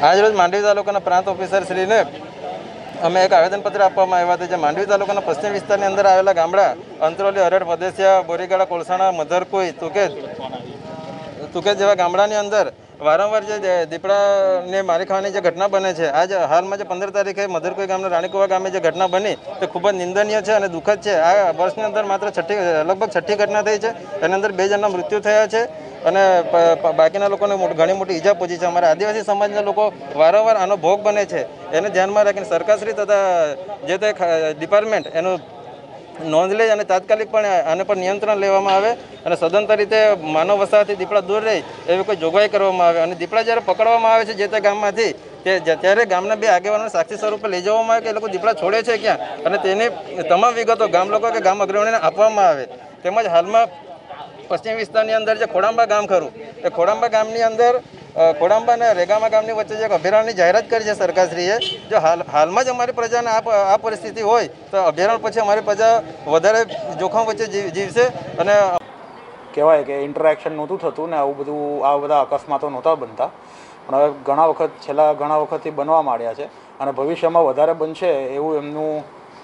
આજરોજ માંડવી તાલુકાના પ્રાંત ઓફિસર શ્રીને અમે એક આવેદનપત્ર આપવામાં આવ્યા હતા, જે માંડવી તાલુકાના પશ્ચિમ વિસ્તારની અંદર આવેલા ગામડા અંતરોલી, હરડ, પદેસિયા, બોરીગાળા, કોલસાણા, મધરકુઈ, તુકેત જેવા ગામડાની અંદર વારંવાર જે દીપડાને મારી ખાવાની જે ઘટના બને છે, આજ હાલમાં જે 15 તારીખે મધરકુઈ ગામના રાણીકુવા ગામે જે ઘટના બની તે ખૂબ જ નિંદનીય છે અને દુઃખદ છે। આ વર્ષની અંદર માત્ર લગભગ છઠ્ઠી ઘટના થઈ છે, એની અંદર 2 જણના મૃત્યુ થયા છે અને બાકીના લોકોને ઘણી મોટી ઈજા પહોંચી છે। અમારા આદિવાસી સમાજના લોકો વારંવાર આનો ભોગ બને છે, એને ધ્યાનમાં રાખીને સરકારશ્રી તથા જે તે ડિપાર્ટમેન્ટ એનું નોંધ લે અને તાત્કાલિકપણે આને પર નિયંત્રણ લેવામાં આવે અને સદંતર રીતે માનવ વસાહતથી દીપડા દૂર રહે એવી કોઈ જોગવાઈ કરવામાં આવે અને દીપડા જ્યારે પકડવામાં આવે છે જે તે ગામમાંથી ત્યારે ગામના 2 આગેવાનોને સાક્ષી સ્વરૂપે લઈ જવામાં આવે કે એ લોકો દીપડા છોડે છે ક્યાં અને તેની તમામ વિગતો ગામ લોકો કે ગામ અગ્રણીને આપવામાં આવે। તેમજ હાલમાં પશ્ચિમ વિસ્તારની અંદર જે ખોડાંબા ગામ ખરું, એ ખોડાંબા ગામની અંદર ખોડાંબા અને રેગામા ગામની વચ્ચે જે અભયારણ્યની જાહેરાત કરી છે સરકારશ્રીએ, જો હાલમાં જ અમારી પ્રજાને આ પરિસ્થિતિ હોય તો અભયારણ્ય પછી અમારી પ્રજા વધારે જોખમ વચ્ચે જીવશે અને કહેવાય કે ઇન્ટરેક્શન નહોતું થતું ને આવા બધા અકસ્માતો નહોતા બનતા, પણ હવે છેલ્લા ઘણા વખતથી બનવા માંડ્યા છે અને ભવિષ્યમાં વધારે બનશે એવું એમનું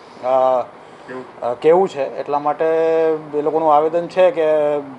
કહેવું છે। એટલા માટે એ લોકોનું આવેદન છે કે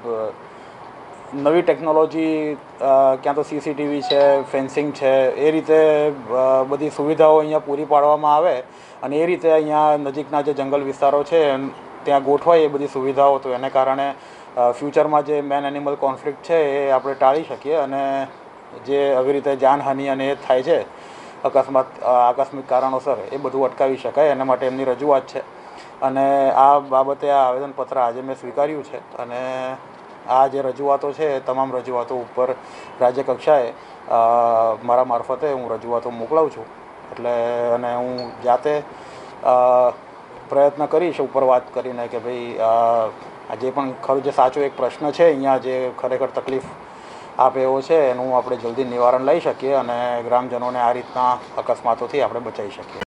નવી ટેકનોલોજી, ક્યાં તો CCTV છે, ફેન્સિંગ છે, એ રીતે બધી સુવિધાઓ અહીંયા પૂરી પાડવામાં આવે અને એ રીતે અહીંયા નજીકના જે જંગલ વિસ્તારો છે ત્યાં ગોઠવાય એ બધી સુવિધાઓ, તો એને કારણે ફ્યુચરમાં જે મેન એનિમલ કોન્ફ્લિક્ટ છે એ આપણે ટાળી શકીએ અને જે આવી રીતે જાનહાનિ અને એ થાય છે આકસ્મિક કારણોસર, એ બધું અટકાવી શકાય। એના માટે એમની રજૂઆત છે અને આ બાબતે આ આવેદનપત્ર આજે મેં સ્વીકાર્યું છે અને આ જે રજૂઆતો છે એ તમામ રજૂઆતો ઉપર રાજ્ય કક્ષાએ મારા મારફતે હું રજૂઆતો મોકલાવું છું। એટલે અને હું જાતે પ્રયત્ન કરીશ ઉપર વાત કરીને કે ભાઈ આ જે પણ ખરું જે સાચો એક પ્રશ્ન છે અહીંયા જે ખરેખર તકલીફ આપે એવો છે એનું આપણે જલ્દી નિવારણ લઈ શકીએ અને ગ્રામજનોને આ રીતના અકસ્માતોથી આપણે બચાવી શકીએ।